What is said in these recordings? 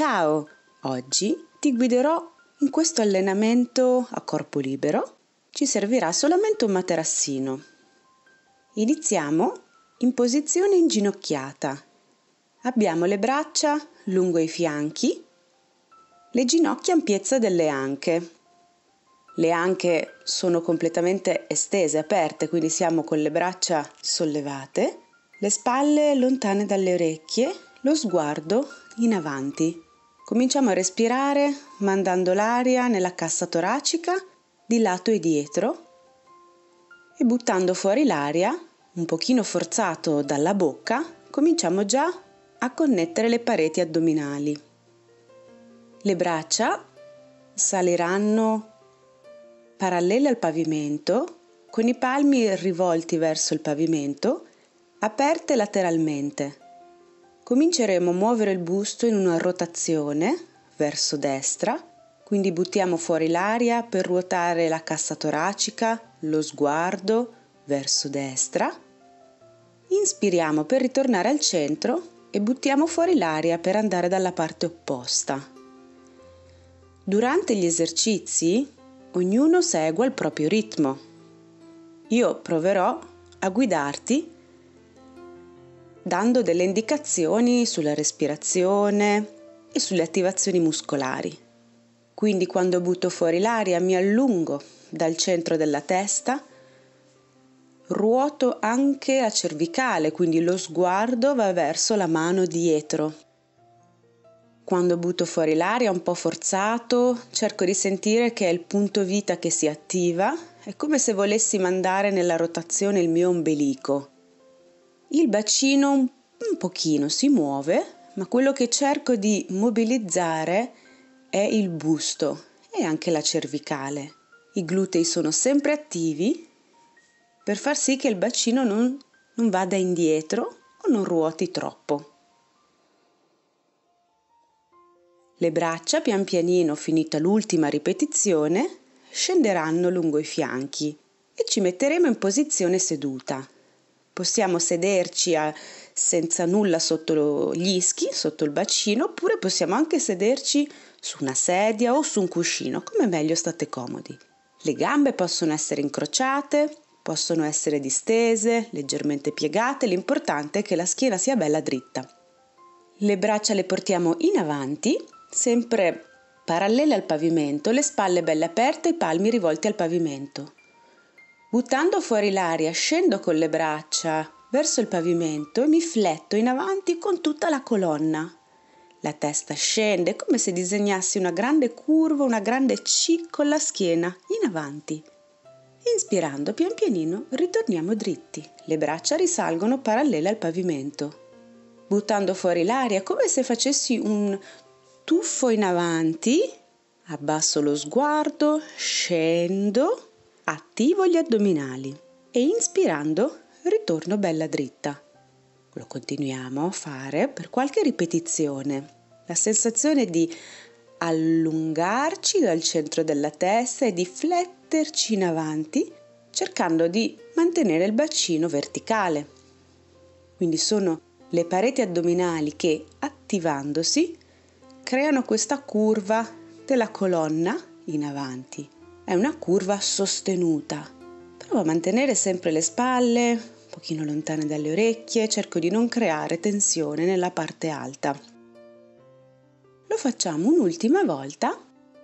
Ciao! Oggi ti guiderò in questo allenamento a corpo libero. Ci servirà solamente un materassino. Iniziamo in posizione inginocchiata. Abbiamo le braccia lungo i fianchi, le ginocchia ampiezza delle anche. Le anche sono completamente estese, aperte, quindi siamo con le braccia sollevate, le spalle lontane dalle orecchie, lo sguardo in avanti. Cominciamo a respirare mandando l'aria nella cassa toracica di lato e dietro e buttando fuori l'aria, un pochino forzato dalla bocca, cominciamo già a connettere le pareti addominali. Le braccia saliranno parallele al pavimento, con i palmi rivolti verso il pavimento, aperte lateralmente. Cominceremo a muovere il busto in una rotazione verso destra, quindi buttiamo fuori l'aria per ruotare la cassa toracica, lo sguardo verso destra. Inspiriamo per ritornare al centro e buttiamo fuori l'aria per andare dalla parte opposta. Durante gli esercizi, ognuno segua il proprio ritmo. Io proverò a guidarti dando delle indicazioni sulla respirazione e sulle attivazioni muscolari. Quindi quando butto fuori l'aria mi allungo dal centro della testa, ruoto anche la cervicale, quindi lo sguardo va verso la mano dietro. Quando butto fuori l'aria un po' forzato, cerco di sentire che è il punto vita che si attiva, è come se volessi mandare nella rotazione il mio ombelico. Il bacino un pochino si muove, ma quello che cerco di mobilizzare è il busto e anche la cervicale. I glutei sono sempre attivi per far sì che il bacino non vada indietro o non ruoti troppo. Le braccia pian pianino, finita l'ultima ripetizione, scenderanno lungo i fianchi e ci metteremo in posizione seduta. Possiamo sederci senza nulla sotto gli ischi, sotto il bacino, oppure possiamo anche sederci su una sedia o su un cuscino, come meglio state comodi. Le gambe possono essere incrociate, possono essere distese, leggermente piegate, l'importante è che la schiena sia bella dritta. Le braccia le portiamo in avanti, sempre parallele al pavimento, le spalle belle aperte, i palmi rivolti al pavimento. Buttando fuori l'aria, scendo con le braccia verso il pavimento e mi fletto in avanti con tutta la colonna. La testa scende come se disegnassi una grande curva, una grande C con la schiena in avanti. Inspirando pian pianino ritorniamo dritti. Le braccia risalgono parallele al pavimento. Buttando fuori l'aria come se facessi un tuffo in avanti, abbasso lo sguardo, scendo, attivo gli addominali e inspirando ritorno bella dritta. Lo continuiamo a fare per qualche ripetizione. La sensazione di allungarci dal centro della testa e di fletterci in avanti, cercando di mantenere il bacino verticale. Quindi sono le pareti addominali che, attivandosi, creano questa curva della colonna in avanti. È una curva sostenuta. Provo a mantenere sempre le spalle un pochino lontane dalle orecchie, cerco di non creare tensione nella parte alta. Lo facciamo un'ultima volta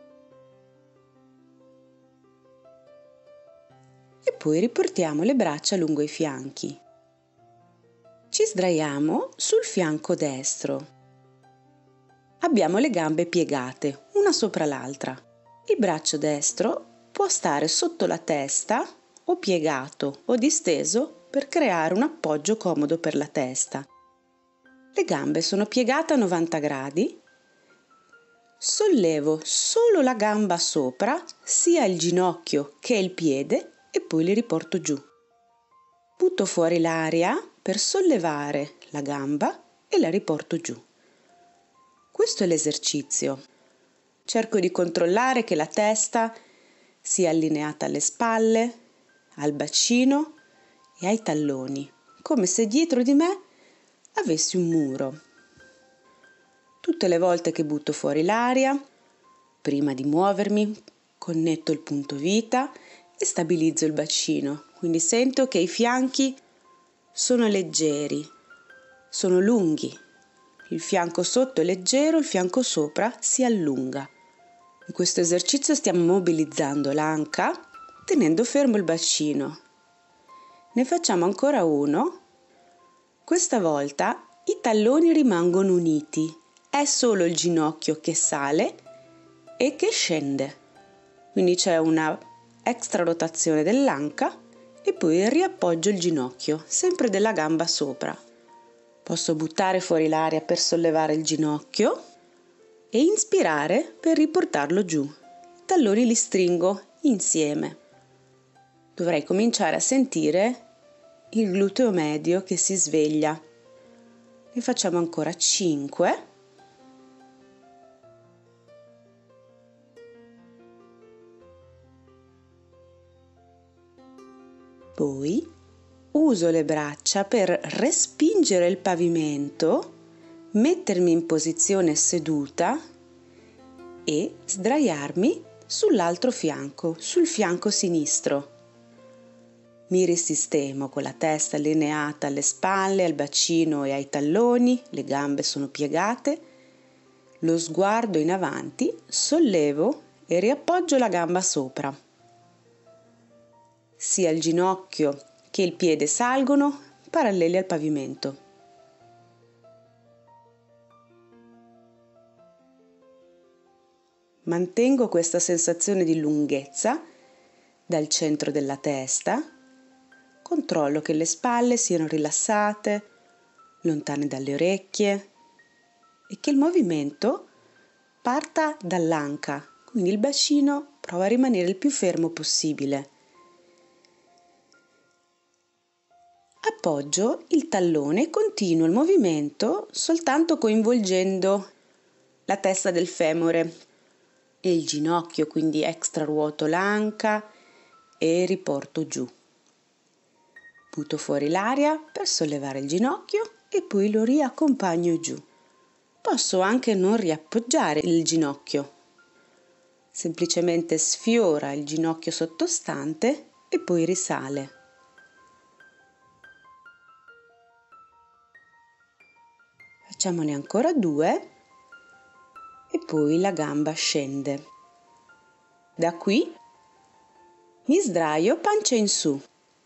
e poi riportiamo le braccia lungo i fianchi. Ci sdraiamo sul fianco destro. Abbiamo le gambe piegate, una sopra l'altra. Il braccio destro può stare sotto la testa o piegato o disteso per creare un appoggio comodo per la testa. Le gambe sono piegate a 90 gradi. Sollevo solo la gamba sopra, sia il ginocchio che il piede, e poi li riporto giù. Butto fuori l'aria per sollevare la gamba e la riporto giù. Questo è l'esercizio. Cerco di controllare che la testa sia allineata alle spalle, al bacino e ai talloni, come se dietro di me avessi un muro. Tutte le volte che butto fuori l'aria, prima di muovermi, connetto il punto vita e stabilizzo il bacino. Quindi sento che i fianchi sono leggeri, sono lunghi. Il fianco sotto è leggero, il fianco sopra si allunga. In questo esercizio stiamo mobilizzando l'anca tenendo fermo il bacino. Ne facciamo ancora uno. Questa volta i talloni rimangono uniti, è solo il ginocchio che sale e che scende. Quindi c'è una extra rotazione dell'anca e poi riappoggio il ginocchio, sempre della gamba sopra. Posso buttare fuori l'aria per sollevare il ginocchio e inspirare per riportarlo giù. I talloni li stringo insieme. Dovrei cominciare a sentire il gluteo medio che si sveglia. Ne facciamo ancora 5. Poi uso le braccia per respingere il pavimento, mettermi in posizione seduta e sdraiarmi sull'altro fianco, sul fianco sinistro. Mi risistemo con la testa allineata alle spalle, al bacino e ai talloni, le gambe sono piegate, lo sguardo in avanti, sollevo e riappoggio la gamba sopra. Sia il ginocchio che il piede salgono paralleli al pavimento. Mantengo questa sensazione di lunghezza dal centro della testa. Controllo che le spalle siano rilassate, lontane dalle orecchie e che il movimento parta dall'anca, quindi il bacino prova a rimanere il più fermo possibile. Appoggio il tallone e continuo il movimento soltanto coinvolgendo la testa del femore e il ginocchio, quindi extraruoto l'anca e riporto giù. Butto fuori l'aria per sollevare il ginocchio e poi lo riaccompagno giù. Posso anche non riappoggiare il ginocchio, semplicemente sfiora il ginocchio sottostante e poi risale. Facciamone ancora 2 e poi la gamba scende. Da qui mi sdraio pancia in su.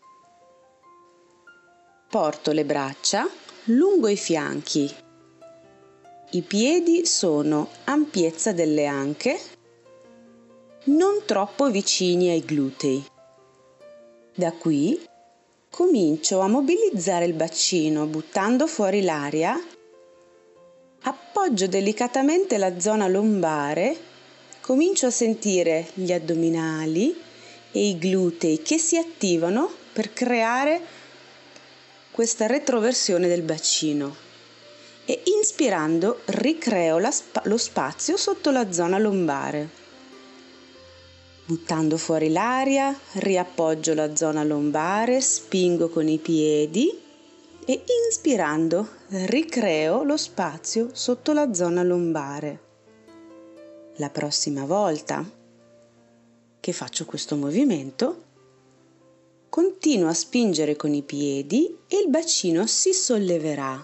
Porto le braccia lungo i fianchi. I piedi sono ampiezza delle anche, non troppo vicini ai glutei. Da qui comincio a mobilizzare il bacino buttando fuori l'aria. Appoggio delicatamente la zona lombare, comincio a sentire gli addominali e i glutei che si attivano per creare questa retroversione del bacino e inspirando ricreo lo spazio sotto la zona lombare. Buttando fuori l'aria, riappoggio la zona lombare, spingo con i piedi e inspirando ricreo lo spazio sotto la zona lombare. La prossima volta che faccio questo movimento, continuo a spingere con i piedi e il bacino si solleverà.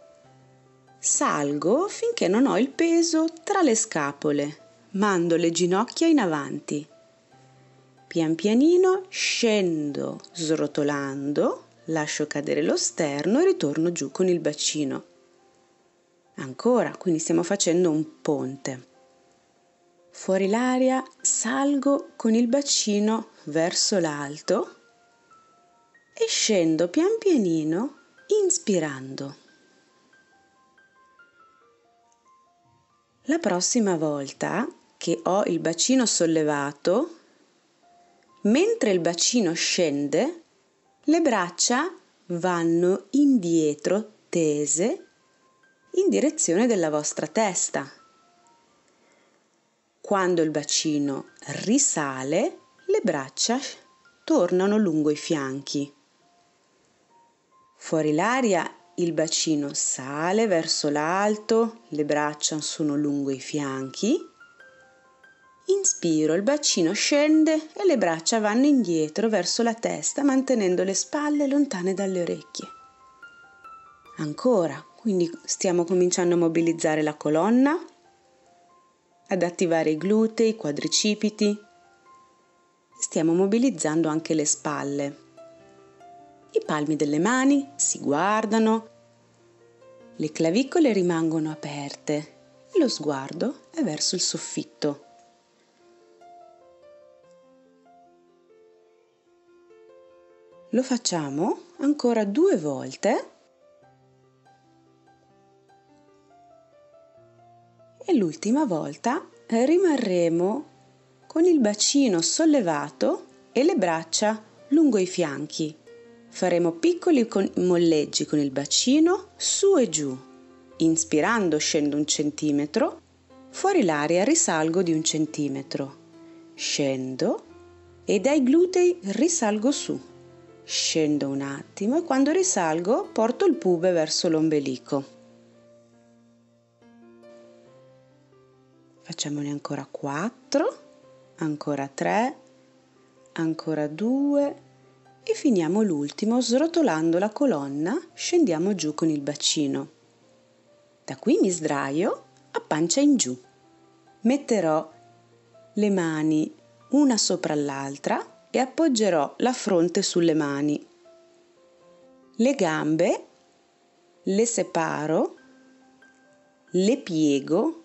Salgo finché non ho il peso tra le scapole, mando le ginocchia in avanti. Pian pianino scendo srotolando, lascio cadere lo sterno e ritorno giù con il bacino. Ancora, quindi stiamo facendo un ponte. Fuori l'aria, salgo con il bacino verso l'alto e scendo pian pianino inspirando. La prossima volta che ho il bacino sollevato, mentre il bacino scende, le braccia vanno indietro tese in direzione della vostra testa. Quando il bacino risale, le braccia tornano lungo i fianchi. Fuori l'aria il bacino sale verso l'alto, le braccia sono lungo i fianchi. Inspiro, il bacino scende e le braccia vanno indietro verso la testa, mantenendo le spalle lontane dalle orecchie. Ancora, quindi stiamo cominciando a mobilizzare la colonna, ad attivare i glutei, i quadricipiti. Stiamo mobilizzando anche le spalle. I palmi delle mani si guardano, le clavicole rimangono aperte e lo sguardo è verso il soffitto. Lo facciamo ancora 2 volte e l'ultima volta rimarremo con il bacino sollevato e le braccia lungo i fianchi. Faremo piccoli molleggi con il bacino su e giù. Inspirando scendo 1 centimetro, fuori l'aria risalgo di 1 centimetro. Scendo e dai glutei risalgo su. Scendo un attimo e quando risalgo porto il pube verso l'ombelico. Facciamone ancora 4, ancora 3, ancora 2 e finiamo l'ultimo srotolando la colonna, scendiamo giù con il bacino. Da qui mi sdraio a pancia in giù. Metterò le mani una sopra l'altra e appoggerò la fronte sulle mani. Le gambe le separo, le piego,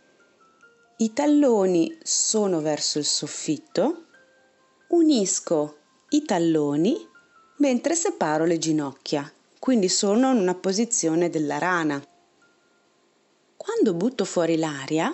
i talloni sono verso il soffitto, unisco i talloni mentre separo le ginocchia, quindi sono in una posizione della rana. Quando butto fuori l'aria,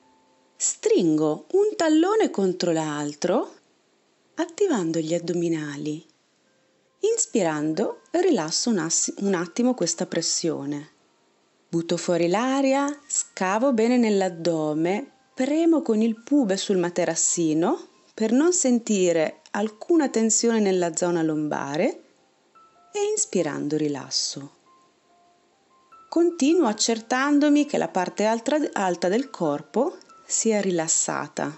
stringo un tallone contro l'altro, attivando gli addominali. Inspirando, rilasso un attimo questa pressione. Butto fuori l'aria, scavo bene nell'addome, premo con il pube sul materassino per non sentire alcuna tensione nella zona lombare e inspirando rilasso. Continuo accertandomi che la parte alta del corpo sia rilassata.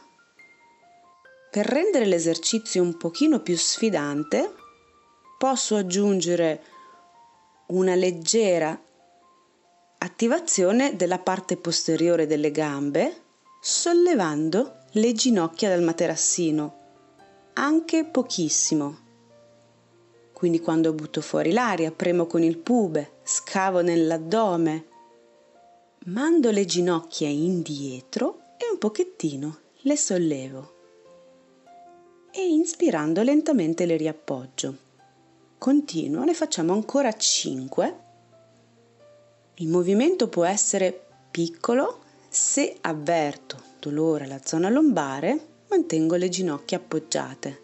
Per rendere l'esercizio un pochino più sfidante, posso aggiungere una leggera attivazione della parte posteriore delle gambe, sollevando le ginocchia dal materassino, anche pochissimo. Quindi quando butto fuori l'aria, premo con il pube, scavo nell'addome, mando le ginocchia indietro e un pochettino le sollevo. E inspirando lentamente le riappoggio. Continuo, ne facciamo ancora 5. Il movimento può essere piccolo, se avverto dolore alla zona lombare, mantengo le ginocchia appoggiate.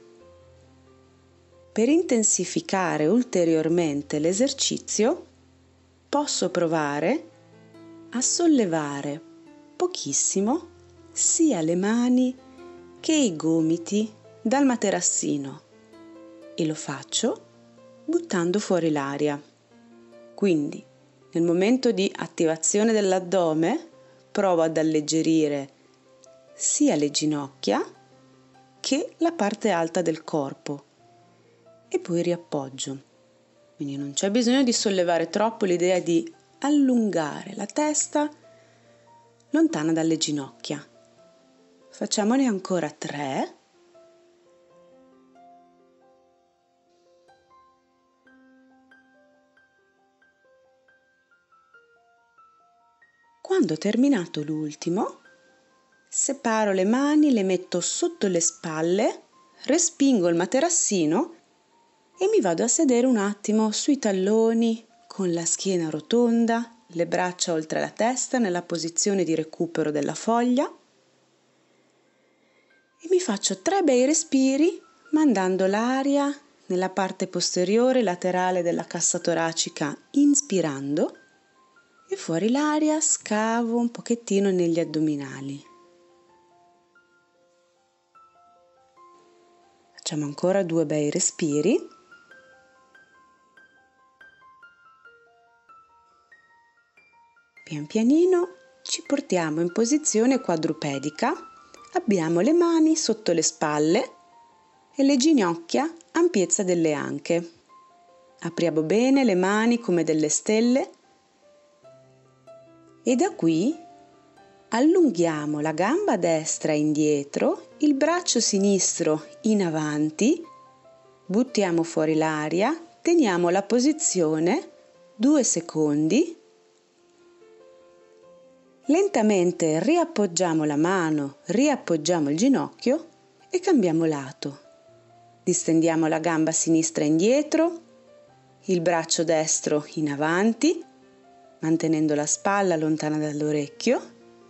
Per intensificare ulteriormente l'esercizio, posso provare a sollevare pochissimo sia le mani che i gomiti dal materassino e lo faccio buttando fuori l'aria. Quindi, nel momento di attivazione dell'addome, provo ad alleggerire sia le ginocchia che la parte alta del corpo e poi riappoggio. Quindi non c'è bisogno di sollevare troppo, l'idea è di allungare la testa lontana dalle ginocchia. Facciamone ancora 3. Quando ho terminato l'ultimo, separo le mani, le metto sotto le spalle, respingo il materassino e mi vado a sedere un attimo sui talloni con la schiena rotonda, le braccia oltre la testa nella posizione di recupero della foglia e mi faccio 3 bei respiri mandando l'aria nella parte posteriore laterale della cassa toracica inspirando e fuori l'aria scavo un pochettino negli addominali. Facciamo ancora 2 bei respiri. Pian pianino ci portiamo in posizione quadrupedica, abbiamo le mani sotto le spalle e le ginocchia a ampiezza delle anche. Apriamo bene le mani come delle stelle e da qui allunghiamo la gamba destra indietro, il braccio sinistro in avanti, buttiamo fuori l'aria, teniamo la posizione 2 secondi. Lentamente riappoggiamo la mano, riappoggiamo il ginocchio e cambiamo lato. Distendiamo la gamba sinistra indietro, il braccio destro in avanti, mantenendo la spalla lontana dall'orecchio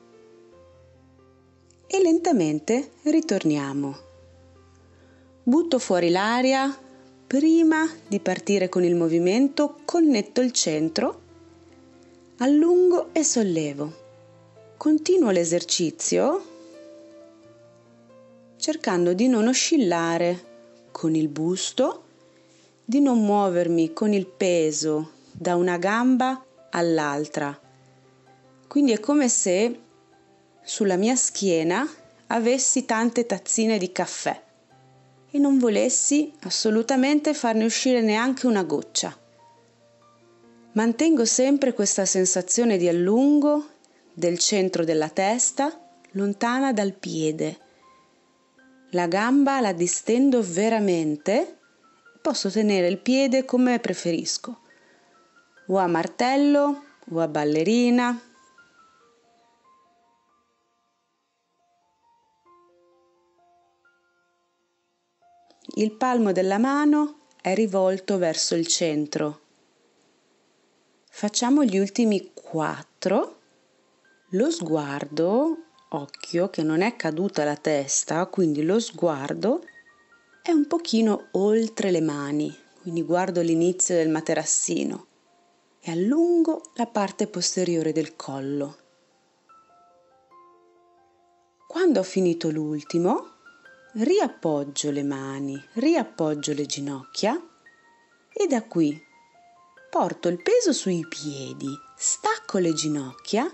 e lentamente ritorniamo. Butto fuori l'aria, prima di partire con il movimento connetto il centro, allungo e sollevo. Continuo l'esercizio cercando di non oscillare con il busto, di non muovermi con il peso da una gamba all'altra. Quindi è come se sulla mia schiena avessi tante tazzine di caffè e non volessi assolutamente farne uscire neanche una goccia. Mantengo sempre questa sensazione di allungo del centro della testa lontana dal piede. La gamba la distendo veramente, posso tenere il piede come preferisco, o a martello o a ballerina. Il palmo della mano è rivolto verso il centro. Facciamo gli ultimi 4. Lo sguardo, occhio che non è caduta la testa, quindi lo sguardo è un pochino oltre le mani, quindi guardo l'inizio del materassino e allungo la parte posteriore del collo. Quando ho finito l'ultimo, riappoggio le mani, riappoggio le ginocchia e da qui porto il peso sui piedi, stacco le ginocchia.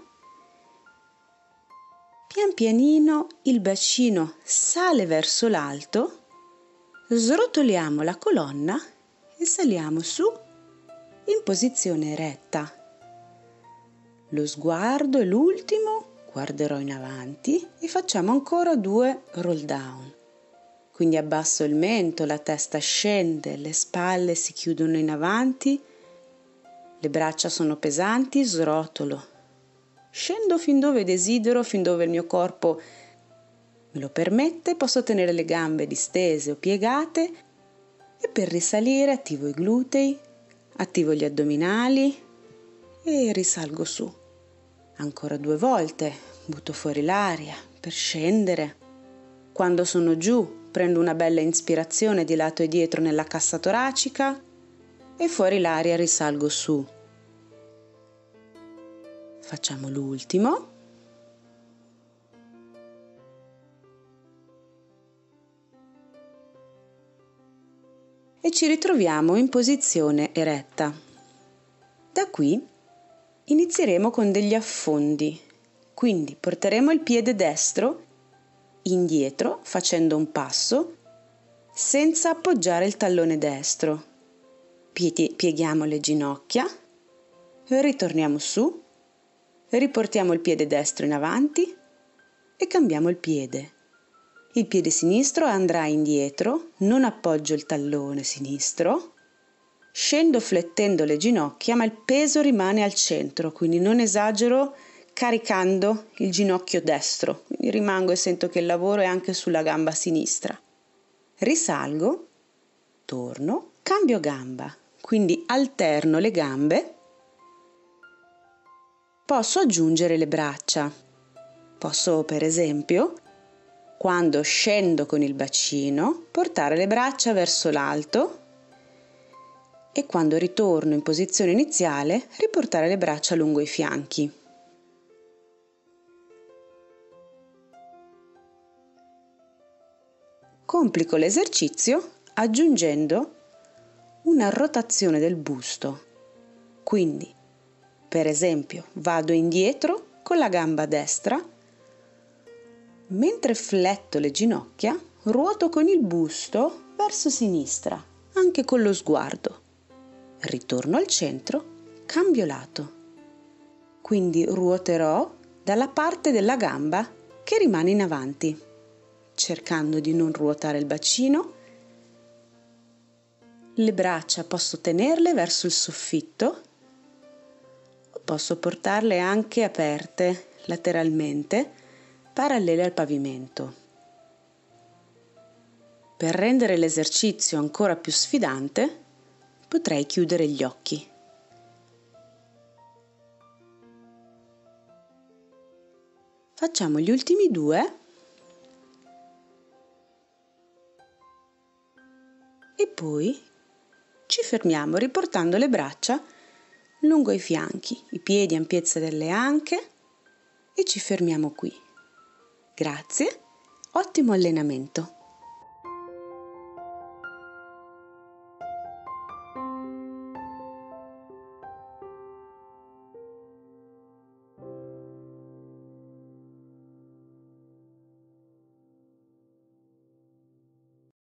Pian pianino il bacino sale verso l'alto, srotoliamo la colonna e saliamo su in posizione eretta. Lo sguardo è l'ultimo, guarderò in avanti e facciamo ancora 2 roll down. Quindi abbasso il mento, la testa scende, le spalle si chiudono in avanti, le braccia sono pesanti, srotolo. Scendo fin dove desidero, fin dove il mio corpo me lo permette, posso tenere le gambe distese o piegate e per risalire attivo i glutei, attivo gli addominali e risalgo su. Ancora 2 volte, butto fuori l'aria per scendere. Quando sono giù, prendo una bella inspirazione di lato e dietro nella cassa toracica e fuori l'aria risalgo su. Facciamo l'ultimo. E ci ritroviamo in posizione eretta. Da qui inizieremo con degli affondi, quindi porteremo il piede destro indietro facendo un passo senza appoggiare il tallone destro. Pieghiamo le ginocchia, ritorniamo su, riportiamo il piede destro in avanti e cambiamo il piede. Il piede sinistro andrà indietro, non appoggio il tallone sinistro, scendo flettendo le ginocchia ma il peso rimane al centro, quindi non esagero caricando il ginocchio destro, quindi rimango e sento che il lavoro è anche sulla gamba sinistra. Risalgo, torno, cambio gamba, quindi alterno le gambe. Posso aggiungere le braccia. Posso, per esempio, quando scendo con il bacino, portare le braccia verso l'alto e quando ritorno in posizione iniziale, riportare le braccia lungo i fianchi. Complico l'esercizio aggiungendo una rotazione del busto. Quindi Per esempio, vado indietro con la gamba destra, mentre fletto le ginocchia, ruoto con il busto verso sinistra, anche con lo sguardo. Ritorno al centro, cambio lato. Quindi ruoterò dalla parte della gamba che rimane in avanti, cercando di non ruotare il bacino. Le braccia posso tenerle verso il soffitto, o posso portarle anche aperte lateralmente, parallele al pavimento. Per rendere l'esercizio ancora più sfidante, potrei chiudere gli occhi. Facciamo gli ultimi 2 e poi ci fermiamo riportando le braccia lungo i fianchi, i piedi a ampiezza delle anche e ci fermiamo qui. Grazie, ottimo allenamento!